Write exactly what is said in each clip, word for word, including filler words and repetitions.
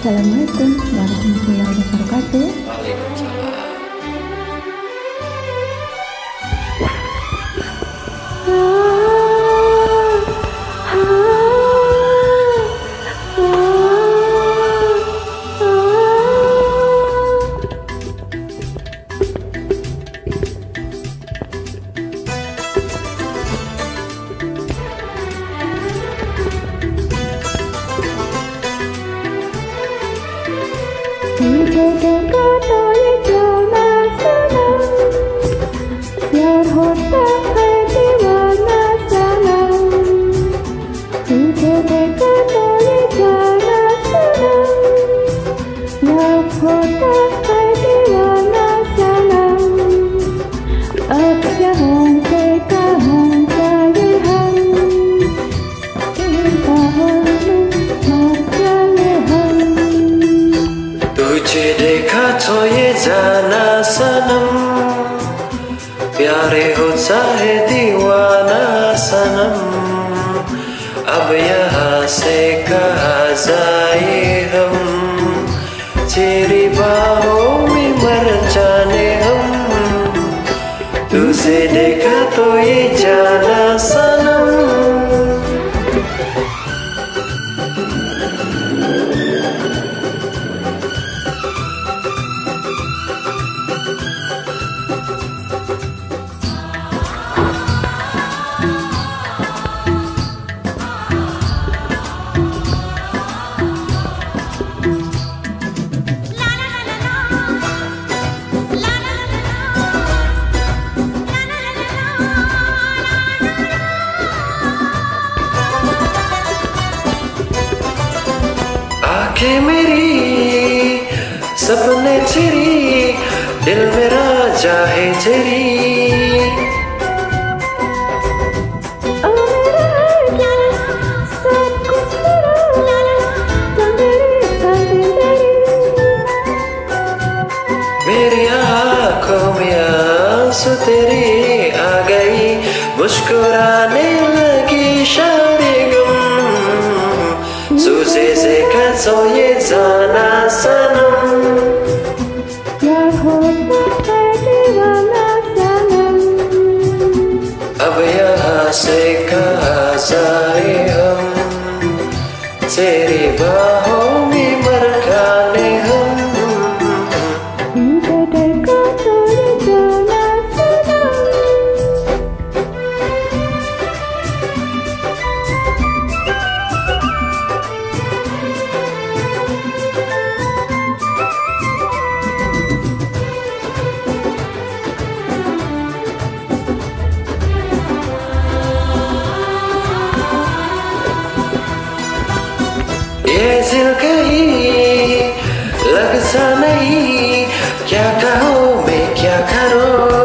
Assalamualaikum warahmatullahi wabarakatuh. Waalaikumsalam. तुझे देखा तो ये जाना सनम, प्यार होता है दीवाना सनम। तुझे देखा तो ये जाना सनम, प्यार होता है दीवाना सनम। अब यहाँ से कहाँ जाए हम, चिंता हो मत चले हम। तुझे देखा तो ये जाना सनम, प्यारे होता है दीवाना सनम। अब यहाँ से कहाँ जाए हम, तेरी बाहों में मर जाने हम। तुझे देखा तो ये जाना सनम। आँखें मेरी सपने तेरी, दिल मेरा चाहे तेरी। मेरी आँखों में आंसू तेरी आ गई, मुस्कुराने लगी शायरी गुम। तुझे देखा तो ये जाना सनम, प्यार होता है दीवाना सनम। अब यहाँ से कहाँ जाए हम, तेरी बाहों में मर जाने हम। तुझे देखा तो ये जाना सनम। ये दिल कहीं लगता नहीं, क्या कहो मैं क्या करूं।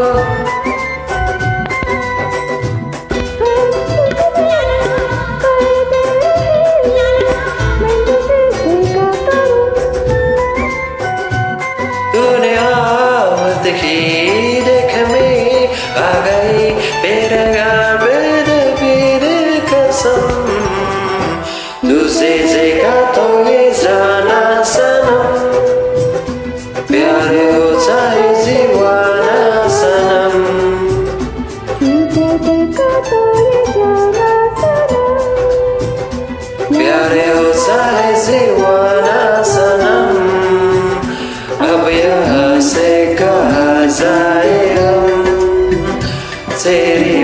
तूने आवत की देख में आ गई, मेरा गाबिर पीर कसम। तुझे देखा तो ये जाना सनम, प्यारे हो चाहे दीवाना सनम। तुझे देखा तो ये जाना सनम, प्यारे हो चाहे दीवाना सनम। अब यहाँ से कहाँ जाए हम, तेरी